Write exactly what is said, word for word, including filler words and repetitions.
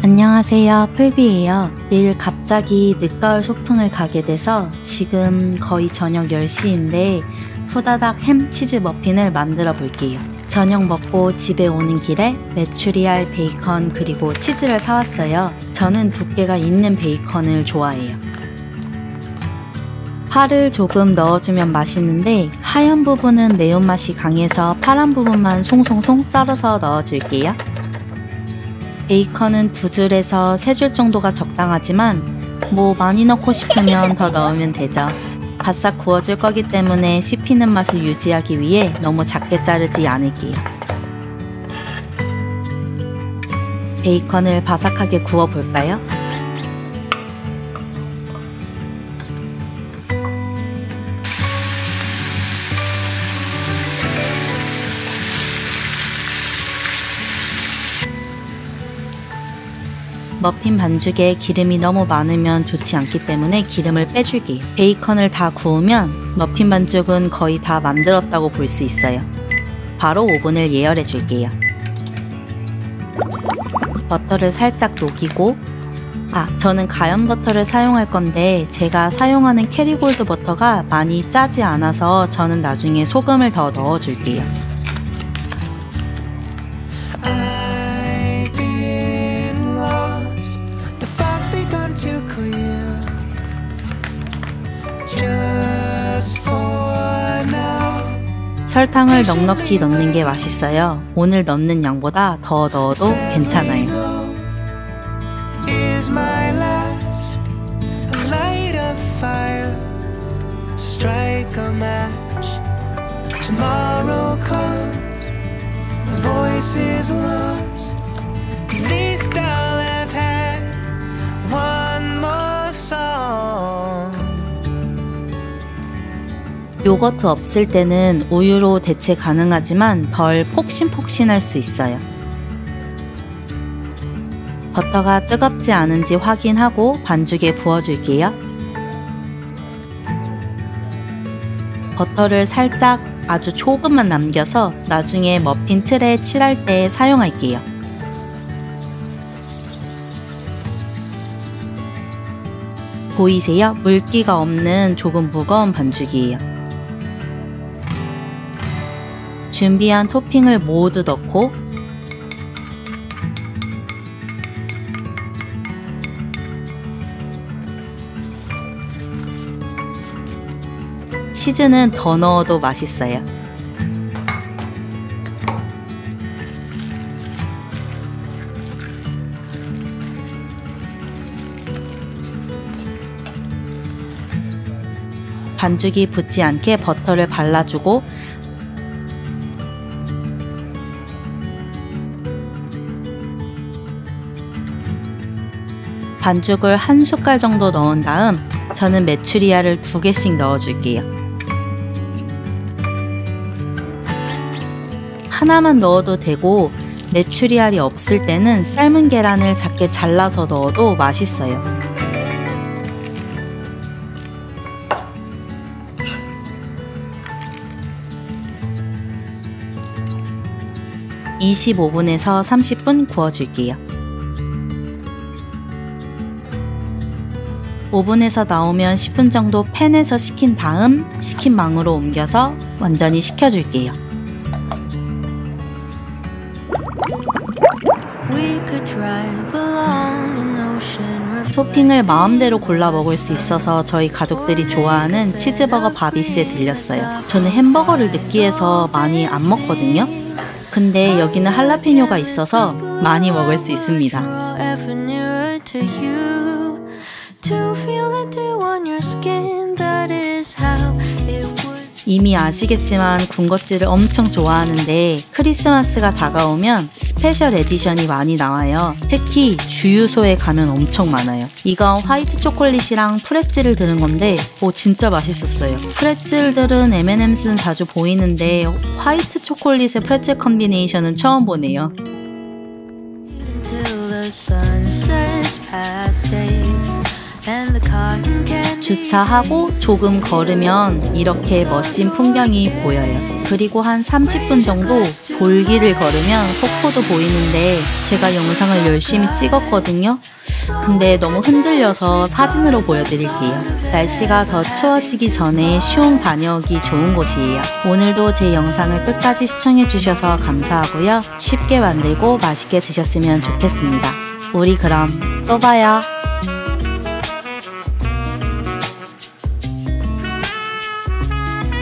안녕하세요, 풀비예요. 내일 갑자기 늦가을 소풍을 가게 돼서 지금 거의 저녁 열 시인데 후다닥 햄 치즈 머핀을 만들어 볼게요. 저녁 먹고 집에 오는 길에 메추리알, 베이컨 그리고 치즈를 사왔어요. 저는 두께가 있는 베이컨을 좋아해요. 파를 조금 넣어주면 맛있는데 하얀 부분은 매운맛이 강해서 파란 부분만 송송송 썰어서 넣어줄게요. 베이컨은 두 줄에서 세 줄 정도가 적당하지만 뭐 많이 넣고 싶으면 더 넣으면 되죠. 바싹 구워줄 거기 때문에 씹히는 맛을 유지하기 위해 너무 작게 자르지 않을게요. 베이컨을 바삭하게 구워볼까요? 머핀 반죽에 기름이 너무 많으면 좋지 않기 때문에 기름을 빼줄게요. 베이컨을 다 구우면 머핀 반죽은 거의 다 만들었다고 볼 수 있어요. 바로 오븐을 예열해 줄게요. 버터를 살짝 녹이고, 아, 저는 가염 버터를 사용할 건데 제가 사용하는 캐리골드 버터가 많이 짜지 않아서 저는 나중에 소금을 더 넣어 줄게요. 설탕을 넉넉히 넣는 게 맛있어요. 오늘 넣는 양보다 더 넣어도 괜찮아요. 요거트 없을 때는 우유로 대체 가능하지만 덜 폭신폭신할 수 있어요. 버터가 뜨겁지 않은지 확인하고 반죽에 부어줄게요. 버터를 살짝 아주 조금만 남겨서 나중에 머핀 틀에 칠할 때 사용할게요. 보이세요? 물기가 없는 조금 무거운 반죽이에요. 준비한 토핑을 모두 넣고 치즈는 더 넣어도 맛있어요. 반죽이 붙지 않게 버터를 발라주고 반죽을 한 숟갈 정도 넣은 다음 저는 메추리알을 두 개씩 넣어줄게요. 하나만 넣어도 되고 메추리알이 없을 때는 삶은 계란을 작게 잘라서 넣어도 맛있어요. 이십오 분에서 삼십 분 구워줄게요. 오븐에서 나오면 십 분 정도 팬에서 식힌 다음 식힌 망으로 옮겨서 완전히 식혀줄게요. 토핑을 마음대로 골라 먹을 수 있어서 저희 가족들이 좋아하는 치즈버거 바비스에 들렸어요. 저는 햄버거를 느끼해서 많이 안 먹거든요. 근데 여기는 할라피뇨가 있어서 많이 먹을 수 있습니다. 이미 아시겠지만 군것질을 엄청 좋아하는데 크리스마스가 다가오면 스페셜 에디션이 많이 나와요. 특히 주유소에 가면 엄청 많아요. 이건 화이트 초콜릿이랑 프레첼을 드는 건데 오 진짜 맛있었어요. 프레첼들은 엠 앤 엠스는 자주 보이는데 화이트 초콜릿의 프레첼 컨비네이션은 처음 보네요. 주차하고 조금 걸으면 이렇게 멋진 풍경이 보여요. 그리고 한 삼십 분 정도 볼길을 걸으면 폭포도 보이는데 제가 영상을 열심히 찍었거든요. 근데 너무 흔들려서 사진으로 보여드릴게요. 날씨가 더 추워지기 전에 슝 다녀오기 좋은 곳이에요. 오늘도 제 영상을 끝까지 시청해주셔서 감사하고요. 쉽게 만들고 맛있게 드셨으면 좋겠습니다. 우리 그럼 또 봐요.